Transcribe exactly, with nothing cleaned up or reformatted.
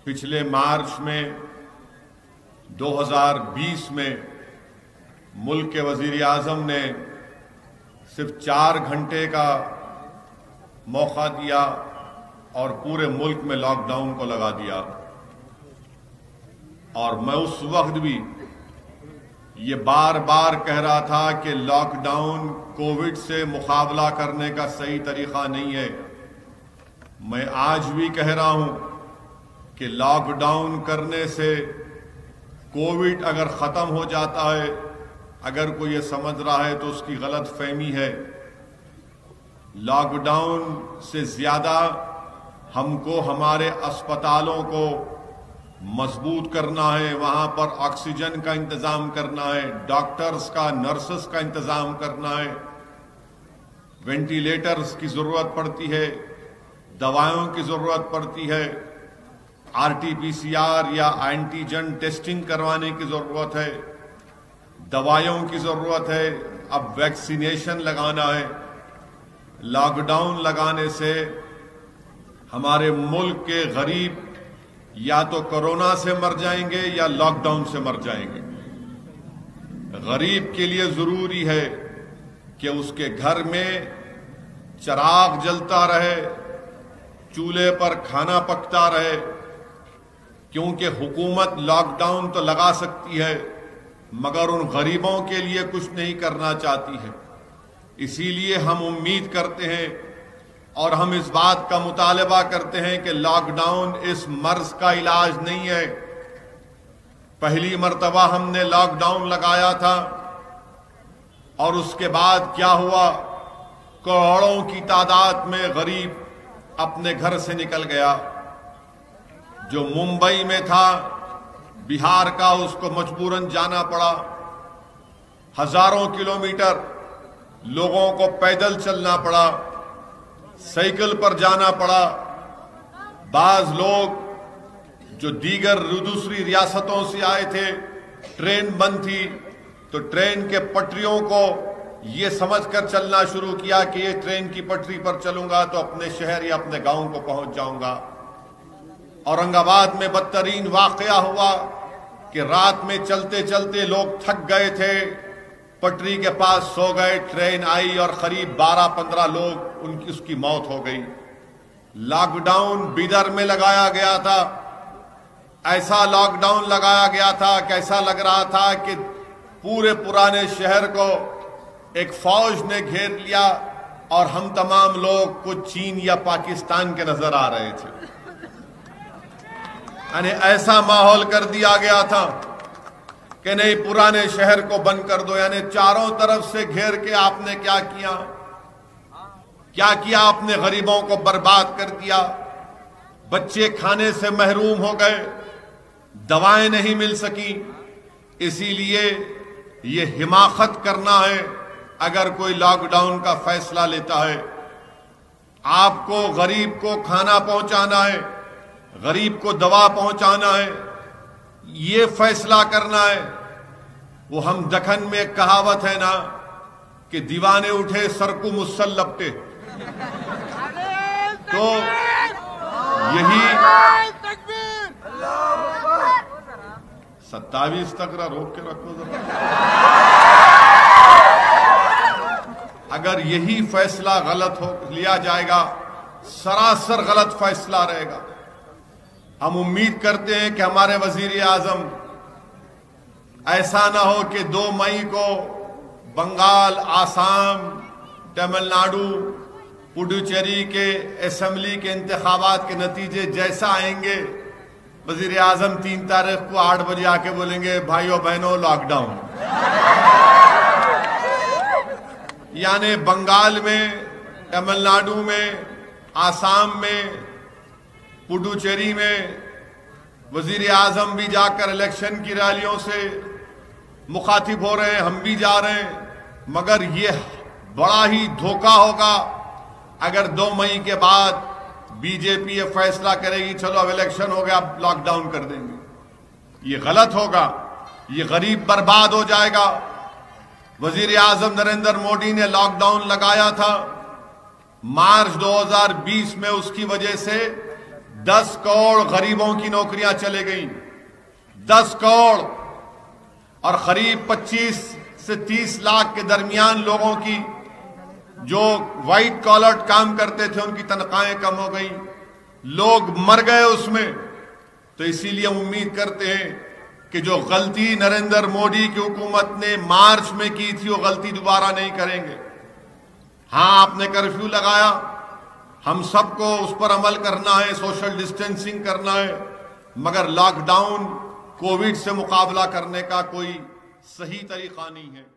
پچھلے مارچ میں دو ہزار بیس میں ملک کے وزیر اعظم نے صرف چار گھنٹے کا موقع دیا اور پورے ملک میں لاک ڈاؤن کو لگا دیا. اور میں اس وقت بھی یہ بار بار کہہ رہا تھا کہ لاک ڈاؤن کووڈ سے مقابلہ کرنے کا صحیح طریقہ نہیں ہے. میں آج بھی کہہ رہا ہوں کہ لاک ڈاؤن کرنے سے کووڈ اگر ختم ہو جاتا ہے، اگر کوئی یہ سمجھ رہا ہے تو اس کی غلط فہمی ہے. لاک ڈاؤن سے زیادہ ہم کو ہمارے اسپتالوں کو مضبوط کرنا ہے، وہاں پر آکسیجن کا انتظام کرنا ہے، ڈاکٹرز کا، نرسز کا انتظام کرنا ہے، وینٹیلیٹرز کی ضرورت پڑتی ہے، دوائیوں کی ضرورت پڑتی ہے، R T P C R یا اینٹیجن ٹیسٹنگ کروانے کی ضرورت ہے، دوائیوں کی ضرورت ہے، اب ویکسینیشن لگانا ہے. لاک ڈاؤن لگانے سے ہمارے ملک کے غریب یا تو کورونا سے مر جائیں گے یا لاک ڈاؤن سے مر جائیں گے. غریب کے لیے ضروری ہے کہ اس کے گھر میں چراغ جلتا رہے، چولہے پر کھانا پکتا رہے، کیونکہ حکومت لاک ڈاؤن تو لگا سکتی ہے مگر ان غریبوں کے لیے کچھ نہیں کرنا چاہتی ہے. اسی لیے ہم امید کرتے ہیں اور ہم اس بات کا مطالبہ کرتے ہیں کہ لاک ڈاؤن اس مرض کا علاج نہیں ہے. پہلی مرتبہ ہم نے لاک ڈاؤن لگایا تھا اور اس کے بعد کیا ہوا، کروڑوں کی تعداد میں غریب اپنے گھر سے نکل گیا. جو ممبئی میں تھا، بہار کا، اس کو مجبوراً جانا پڑا. ہزاروں کلومیٹر لوگوں کو پیدل چلنا پڑا، سائیکل پر جانا پڑا. بعض لوگ جو دیگر دوسری ریاستوں سے آئے تھے، ٹرین بند تھی تو ٹرین کے پٹریوں کو یہ سمجھ کر چلنا شروع کیا کہ یہ ٹرین کی پٹری پر چلوں گا تو اپنے شہر یا اپنے گاؤں کو پہنچ جاؤں گا. اورنگ آباد میں بدترین واقعہ ہوا کہ رات میں چلتے چلتے لوگ تھک گئے تھے، پٹری کے پاس سو گئے، ٹرین آئی اور قریب بارہ پندرہ لوگ ان کی اس کی موت ہو گئی. لاک ڈاؤن بیدر میں لگایا گیا تھا، ایسا لاک ڈاؤن لگایا گیا تھا کہ ایسا لگ رہا تھا کہ پورے پرانے شہر کو ایک فوج نے گھیر لیا اور ہم تمام لوگ کچھ چین یا پاکستان کے نظر آ رہے تھے. یعنی ایسا ماحول کر دیا گیا تھا کہ نہیں، پرانے شہر کو بند کر دو. یعنی چاروں طرف سے گھیر کے آپ نے کیا کیا کیا کیا آپ نے غریبوں کو برباد کر دیا. بچے کھانے سے محروم ہو گئے، دوائیں نہیں مل سکی. اسی لیے یہ حماقت کرنا ہے اگر کوئی لاک ڈاؤن کا فیصلہ لیتا ہے. آپ کو غریب کو کھانا پہنچانا ہے، غریب کو دوا پہنچانا ہے، یہ فیصلہ کرنا ہے. وہ ہم دکن میں ایک کہاوت ہے نا کہ دیوانے اٹھے سر کو مسل لپٹے، تو یہی ستاویس تک را روک کے رکھو ذرا. اگر یہی فیصلہ غلط ہو لیا جائے گا، سراسر غلط فیصلہ رہے گا. ہم امید کرتے ہیں کہ ہمارے وزیر اعظم ایسا نہ ہو کہ دو مئی کو بنگال، آسام، تمل ناڈو، پڈوچیری کے اسمبلی کے انتخابات کے نتیجے جیسا آئیں گے، وزیر اعظم تین تاریخ کو آٹھ بجے آ کے بولیں گے بھائیو بہنوں لاک ڈاؤن. یعنی بنگال میں، تمل ناڈو میں، آسام میں، پڈوچیری میں وزیر اعظم بھی جا کر الیکشن کی ریلیوں سے مخاطب ہو رہے ہیں، ہم بھی جا رہے ہیں. مگر یہ بڑا ہی دھوکہ ہوگا اگر دو مئی کے بعد بی جے پی یہ فیصلہ کرے گی چلو اب الیکشن ہو گیا اب لاک ڈاؤن کر دیں گے. یہ غلط ہوگا، یہ غریب برباد ہو جائے گا. وزیر اعظم نریندر مودی نے لاک ڈاؤن لگایا تھا مارچ دو ہزار بیس میں، اس کی وجہ سے دس کروڑ غریبوں کی نوکریاں چلے گئیں، دس کروڑ، اور قریب پچیس سے تیس لاکھ کے درمیان لوگوں کی جو وائٹ کالر کام کرتے تھے ان کی تنخواہیں کم ہو گئیں، لوگ مر گئے اس میں۔ تو اسی لیے ہم امید کرتے ہیں کہ جو غلطی نریندر مودی کی حکومت نے مارچ میں کی تھی وہ غلطی دوبارہ نہیں کریں گے۔ ہاں آپ نے کرفیو لگایا، ہم سب کو اس پر عمل کرنا ہے، سوشل ڈسٹینسنگ کرنا ہے، مگر لاک ڈاؤن کووڈ سے مقابلہ کرنے کا کوئی صحیح طریقہ نہیں ہے۔